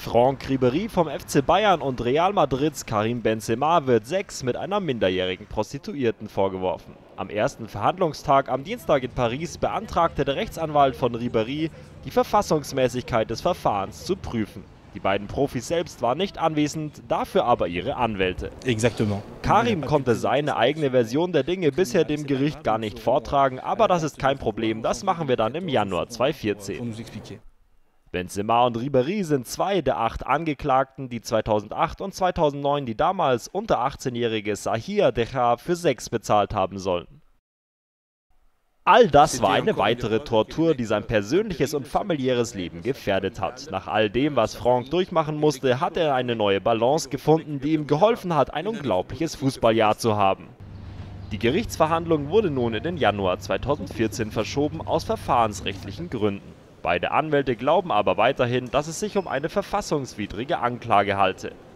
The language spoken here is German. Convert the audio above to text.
Franck Ribéry vom FC Bayern und Real Madrids Karim Benzema wird Sex mit einer minderjährigen Prostituierten vorgeworfen. Am ersten Verhandlungstag am Dienstag in Paris beantragte der Rechtsanwalt von Ribéry, die Verfassungsmäßigkeit des Verfahrens zu prüfen. Die beiden Profis selbst waren nicht anwesend, dafür aber ihre Anwälte. Exactement. Karim konnte seine eigene Version der Dinge bisher dem Gericht gar nicht vortragen, aber das ist kein Problem, das machen wir dann im Januar 2014. Benzema und Ribéry sind zwei der 8 Angeklagten, die 2008 und 2009 die damals unter 18-jährige Sahia Decha für Sex bezahlt haben sollen. All das war eine weitere Tortur, die sein persönliches und familiäres Leben gefährdet hat. Nach all dem, was Franck durchmachen musste, hat er eine neue Balance gefunden, die ihm geholfen hat, ein unglaubliches Fußballjahr zu haben. Die Gerichtsverhandlung wurde nun in den Januar 2014 verschoben, aus verfahrensrechtlichen Gründen. Beide Anwälte glauben aber weiterhin, dass es sich um eine verfassungswidrige Anklage halte.